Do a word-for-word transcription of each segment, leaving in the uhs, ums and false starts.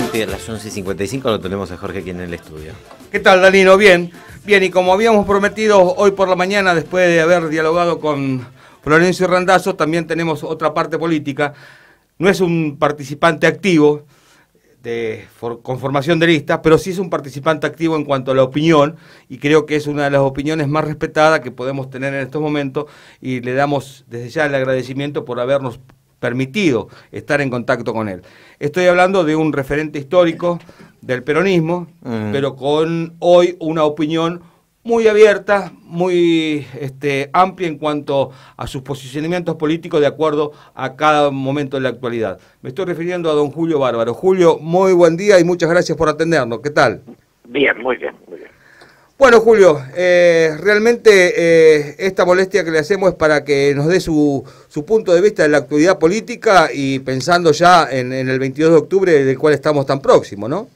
exactamente a las once y cincuenta y cinco lo tenemos a Jorge aquí en el estudio. ¿Qué tal, Danilo? Bien, bien, y como habíamos prometido hoy por la mañana, después de haber dialogado con Florencio Randazzo, también tenemos otra parte política. No es un participante activo de for, con formación de listas, pero sí es un participante activo en cuanto a la opinión, y creo que es una de las opiniones más respetadas que podemos tener en estos momentos, y le damos desde ya el agradecimiento por habernos permitido estar en contacto con él. Estoy hablando de un referente histórico del peronismo, mm. pero con hoy una opinión muy abierta, muy este, amplia en cuanto a sus posicionamientos políticos de acuerdo a cada momento de la actualidad. Me estoy refiriendo a don Julio Bárbaro. Julio, muy buen día y muchas gracias por atendernos. ¿Qué tal? Bien, muy bien, muy bien. Bueno, Julio, eh, realmente eh, esta molestia que le hacemos es para que nos dé su, su punto de vista de la actualidad política y pensando ya en, en el veintidós de octubre, del cual estamos tan próximos, ¿no?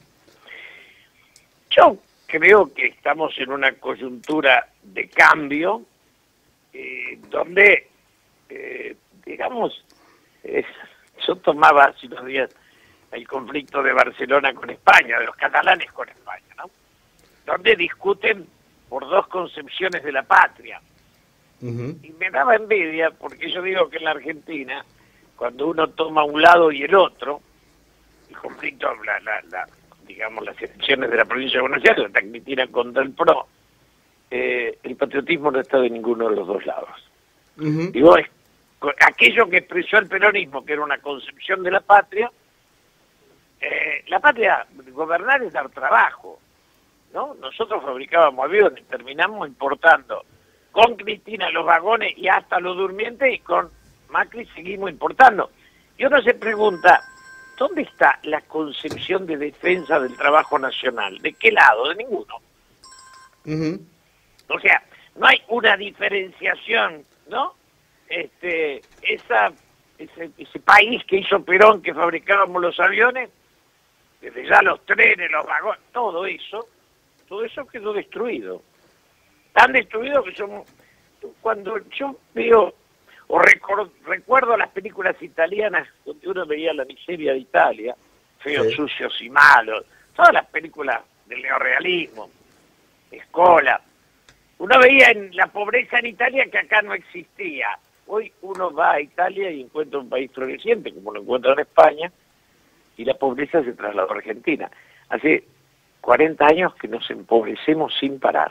Yo creo que estamos en una coyuntura de cambio eh, donde, eh, digamos, eh, yo tomaba hace unos días el conflicto de Barcelona con España, de los catalanes con España, ¿no? Donde discuten por dos concepciones de la patria. Uh-huh. Y me daba envidia, porque yo digo que en la Argentina, cuando uno toma un lado y el otro, el conflicto, la, la, la, digamos, las elecciones de la provincia de Buenos Aires, la Cristina contra el P R O, eh, el patriotismo no está de ninguno de los dos lados. Uh-huh. Digo, es, aquello que expresó el peronismo, que era una concepción de la patria, eh, la patria, gobernar es dar trabajo, ¿no? Nosotros fabricábamos aviones, terminamos importando con Cristina los vagones y hasta los durmientes, y con Macri seguimos importando. Y uno se pregunta, ¿dónde está la concepción de defensa del trabajo nacional? ¿De qué lado? De ninguno. Uh-huh. O sea, no hay una diferenciación, ¿no? Este, esa, ese, ese país que hizo Perón, que fabricábamos los aviones, desde ya los trenes, los vagones, todo eso, todo eso quedó destruido. Tan destruido que somos... Cuando yo veo, o record, recuerdo las películas italianas, donde uno veía la miseria de Italia, feos, sí, sucios y malos, todas las películas del neorrealismo, Escola, uno veía en la pobreza en Italia que acá no existía. Hoy uno va a Italia y encuentra un país floreciente, como lo encuentra en España, y la pobreza se trasladó a Argentina. Hace cuarenta años que nos empobrecemos sin parar.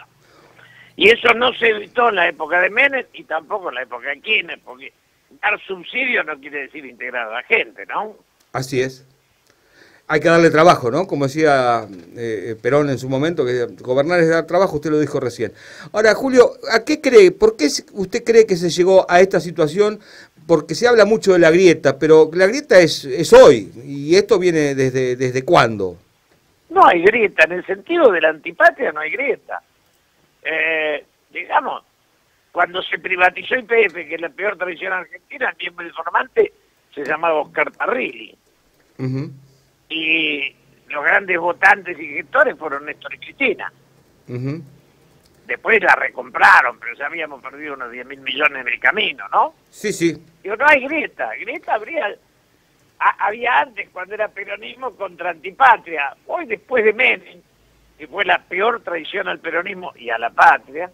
Y eso no se evitó en la época de Menem y tampoco en la época de Kirchner, porque dar subsidio no quiere decir integrar a la gente, ¿no? Así es. Hay que darle trabajo, ¿no? Como decía eh, Perón en su momento, que gobernar es dar trabajo, usted lo dijo recién. Ahora, Julio, ¿a qué cree? ¿Por qué usted cree que se llegó a esta situación? Porque se habla mucho de la grieta, pero la grieta es, es hoy, y esto viene desde, ¿desde cuándo? No hay grieta, en el sentido de la antipatria no hay grieta. Eh, digamos, cuando se privatizó I P F, que es la peor traición argentina, el miembro informante se llamaba Oscar Parrilli. Uh-huh. Y los grandes votantes y gestores fueron Néstor y Cristina. Uh-huh. Después la recompraron, pero ya habíamos perdido unos diez mil millones en el camino, ¿no? Sí, sí. Digo, no hay grieta. Grieta habría... había antes, cuando era peronismo contra antipatria. Hoy, después de Menem, que fue la peor traición al peronismo y a la patria,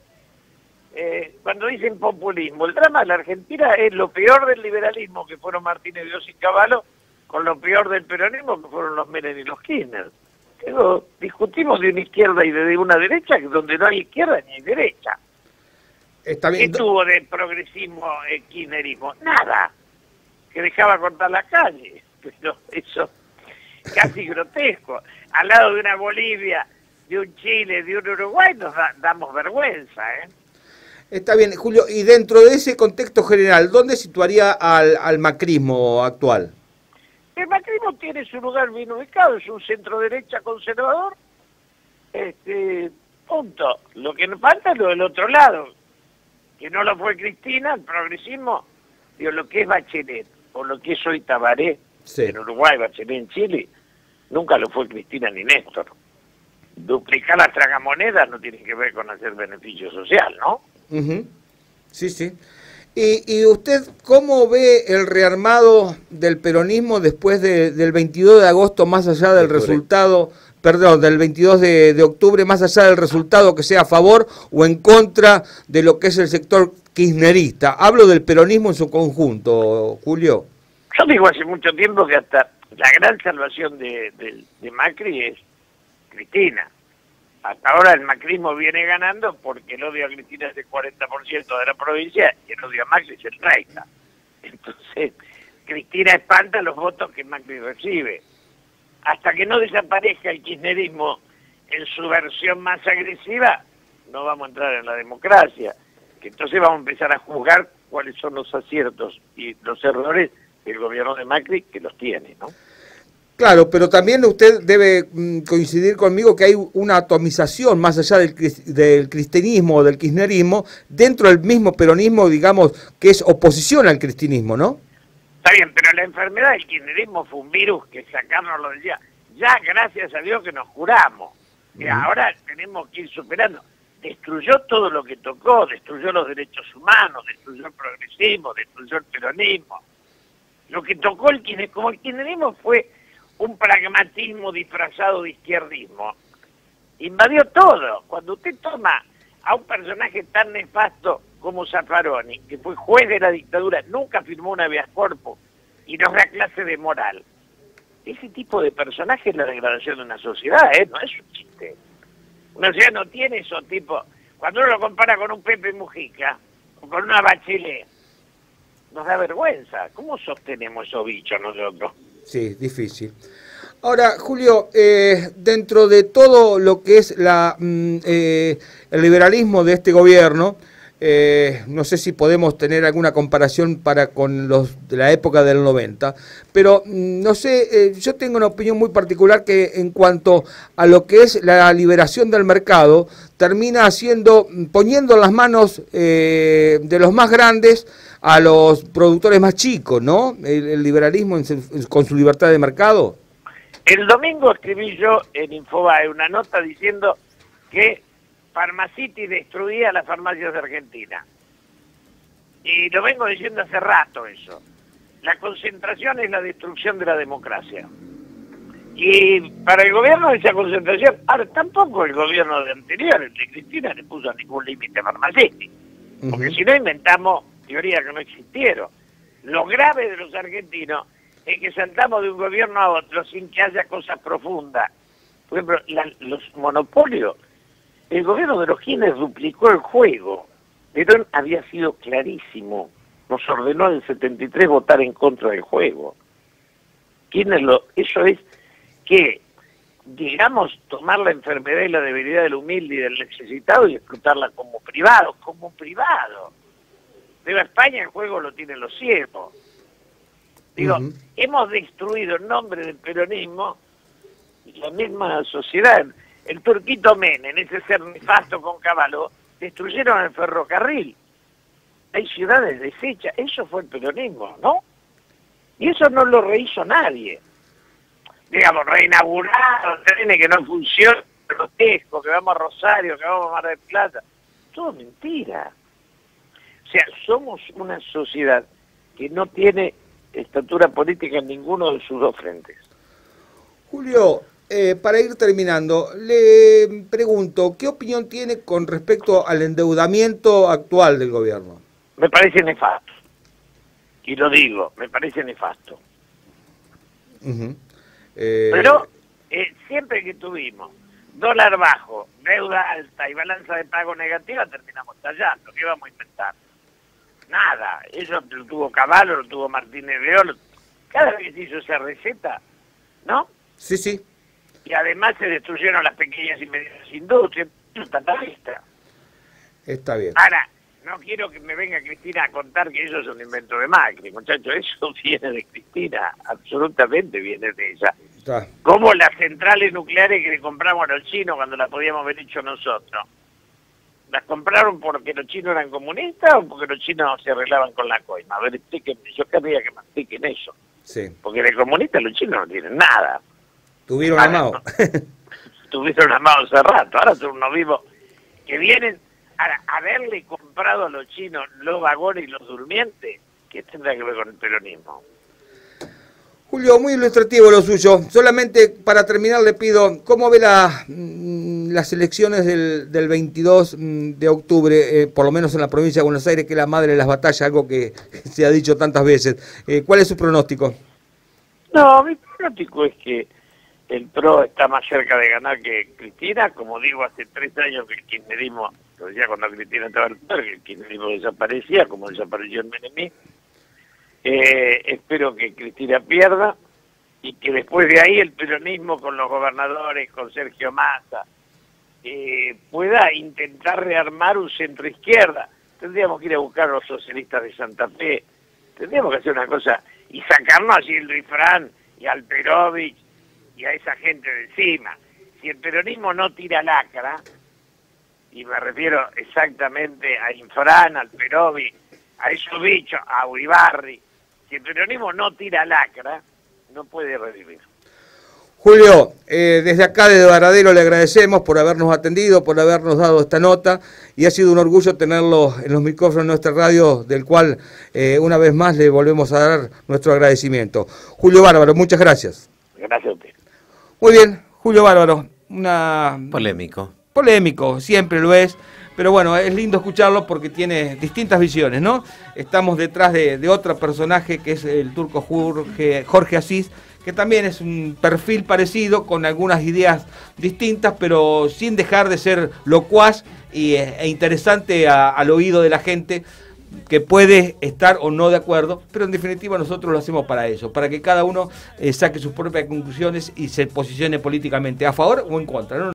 eh, cuando dicen populismo, el drama de la Argentina es lo peor del liberalismo, que fueron Martínez de Oz y Cavallo, con lo peor del peronismo, que fueron los Menem y los Kirchner. Pero discutimos de una izquierda y de una derecha, donde no hay izquierda ni hay derecha. Está bien. ¿Qué tuvo de progresismo el kirchnerismo? Nada. Que dejaba cortar la calle. Pero eso, casi grotesco. Al lado de una Bolivia, de un Chile, de un Uruguay, nos da, damos vergüenza, ¿eh? Está bien, Julio, y dentro de ese contexto general, ¿dónde situaría al, al macrismo actual? El macrismo tiene su lugar bien ubicado, es un centro derecha conservador, este, punto. Lo que nos falta es lo del otro lado, que no lo fue Cristina, el progresismo, digo, lo que es Bachelet, o lo que es hoy Tabaré, sí, en Uruguay, Bachelet en Chile, nunca lo fue Cristina ni Néstor. Duplicar las tragamonedas no tiene que ver con hacer beneficio social, ¿no? Uh-huh. Sí, sí. ¿Y, y usted cómo ve el rearmado del peronismo después de, del veintidós de agosto, más allá del Octubre. resultado, perdón, del veintidós de, de octubre, más allá del resultado que sea a favor o en contra de lo que es el sector kirchnerista? Hablo del peronismo en su conjunto, Julio. Yo digo hace mucho tiempo que hasta la gran salvación de, de, de Macri es Cristina. Hasta ahora el macrismo viene ganando porque el odio a Cristina es del cuarenta por ciento de la provincia y el odio a Macri es el treinta por ciento. Entonces, Cristina espanta los votos que Macri recibe. Hasta que no desaparezca el kirchnerismo en su versión más agresiva, no vamos a entrar en la democracia. Que entonces vamos a empezar a juzgar cuáles son los aciertos y los errores del gobierno de Macri, que los tiene, ¿no? Claro, pero también usted debe mm, coincidir conmigo que hay una atomización más allá del, del cristianismo o del kirchnerismo dentro del mismo peronismo, digamos, que es oposición al cristianismo, ¿no? Está bien, pero la enfermedad del kirchnerismo fue un virus que sacarnos lo decía. Ya, gracias a Dios que nos curamos. Y Uh-huh. ahora tenemos que ir superando. Destruyó todo lo que tocó, destruyó los derechos humanos, destruyó el progresismo, destruyó el peronismo. Lo que tocó el kirchnerismo, como el kirchnerismo fue un pragmatismo disfrazado de izquierdismo, invadió todo. Cuando usted toma a un personaje tan nefasto como Zaffaroni, que fue juez de la dictadura, nunca firmó un habeas corpus y nos da clase de moral, ese tipo de personaje es la degradación de una sociedad, ¿eh? No es un chiste. Una sociedad no tiene esos tipos. Cuando uno lo compara con un Pepe Mujica o con una Bachelet, nos da vergüenza. ¿Cómo sostenemos esos bichos nosotros? Sí, difícil. Ahora, Julio, eh, dentro de todo lo que es la mm, eh, el liberalismo de este gobierno, eh, no sé si podemos tener alguna comparación para con los de la época del noventa, pero mm, no sé, eh, yo tengo una opinión muy particular que en cuanto a lo que es la liberación del mercado, termina haciendo, poniendo en las manos eh, de los más grandes a los productores más chicos, ¿no? El, el liberalismo en su, con su libertad de mercado. El domingo escribí yo en Infobae una nota diciendo que Pharmacity destruía las farmacias de Argentina. Y lo vengo diciendo hace rato eso. La concentración es la destrucción de la democracia. Y para el gobierno esa concentración, ahora tampoco el gobierno de anterior, el de Cristina, le puso ningún límite a Pharmacity. Porque uh-huh. si no inventamos teorías que no existieron. Lo grave de los argentinos es que saltamos de un gobierno a otro sin que haya cosas profundas. Por ejemplo, la, los monopolios. El gobierno de los Kirchner duplicó el juego. Perón había sido clarísimo. Nos ordenó en el setenta y tres votar en contra del juego. Kirchner lo, eso es que, digamos, tomar la enfermedad y la debilidad del humilde y del necesitado y explotarla como privado, como privado. Pero España el juego lo tienen los ciegos. Digo, uh-huh. hemos destruido en nombre del peronismo la misma sociedad. El turquito Menem, ese ser nefasto con Caballo, destruyeron el ferrocarril. Hay ciudades deshechas. Eso fue el peronismo, ¿no? Y eso no lo rehizo nadie. Digamos, reinaugurar trenes que no funcionan, grotesco, que vamos a Rosario, que vamos a Mar del Plata. Todo mentira. O sea, somos una sociedad que no tiene estatura política en ninguno de sus dos frentes. Julio, eh, para ir terminando, le pregunto, ¿qué opinión tiene con respecto al endeudamiento actual del gobierno? Me parece nefasto. Y lo digo, me parece nefasto. Uh-huh. eh... Pero eh, siempre que tuvimos dólar bajo, deuda alta y balanza de pago negativa, terminamos tallando. ¿Qué vamos a inventar? Nada. Eso lo tuvo Caballo, lo tuvo Martínez Reol. Cada vez que se hizo esa receta, ¿no? Sí, sí. Y además se destruyeron las pequeñas y medianas industrias. Eso está a la vista. Está bien. Ahora, no quiero que me venga Cristina a contar que eso es un invento de Macri, muchachos. Eso viene de Cristina. Absolutamente viene de ella. Está. Como las centrales nucleares que le compramos a los chinos cuando las podíamos haber hecho nosotros. ¿Las compraron porque los chinos eran comunistas o porque los chinos se arreglaban con la coima? A ver, explíquenme, yo querría que me expliquen eso. Sí. Porque de comunistas los chinos no tienen nada. Tuvieron la mano. Tuvieron la mano hace rato. Ahora son unos vivos que vienen Ahora, haberle comprado a los chinos los vagones y los durmientes, ¿qué tendrá que ver con el peronismo? Julio, muy ilustrativo lo suyo. Solamente para terminar le pido, ¿cómo ve la, las elecciones del, del veintidós de octubre, eh, por lo menos en la provincia de Buenos Aires, que es la madre de las batallas, algo que se ha dicho tantas veces? Eh, ¿Cuál es su pronóstico? No, mi pronóstico es que el P R O está más cerca de ganar que Cristina. Como digo, hace tres años que el kirchnerismo, lo decía cuando Cristina estaba al poder, que el kirchnerismo desaparecía, como desapareció el menemismo. Eh, espero que Cristina pierda y que después de ahí el peronismo con los gobernadores, con Sergio Massa, eh, pueda intentar rearmar un centro izquierda. Tendríamos que ir a buscar a los socialistas de Santa Fe, tendríamos que hacer una cosa y sacarnos a Gildo y Fran y al Perovich y a esa gente de encima. Si el peronismo no tira lacra, y me refiero exactamente a Infran, al Perovich, a esos bichos, a Uribarri, si el peronismo no tira lacra, no puede revivir. Julio, eh, desde acá de Varadero le agradecemos por habernos atendido, por habernos dado esta nota, y ha sido un orgullo tenerlo en los micrófonos de nuestra radio, del cual eh, una vez más le volvemos a dar nuestro agradecimiento. Julio Bárbaro, muchas gracias. Gracias a usted. Muy bien, Julio Bárbaro, una... Polémico. Polémico, siempre lo es. Pero bueno, es lindo escucharlo porque tiene distintas visiones, ¿no? Estamos detrás de, de otro personaje que es el turco Jorge, Jorge Asís, que también es un perfil parecido, con algunas ideas distintas, pero sin dejar de ser locuaz y, e interesante a, al oído de la gente, que puede estar o no de acuerdo, pero en definitiva nosotros lo hacemos para eso, para que cada uno eh, saque sus propias conclusiones y se posicione políticamente a favor o en contra, ¿no?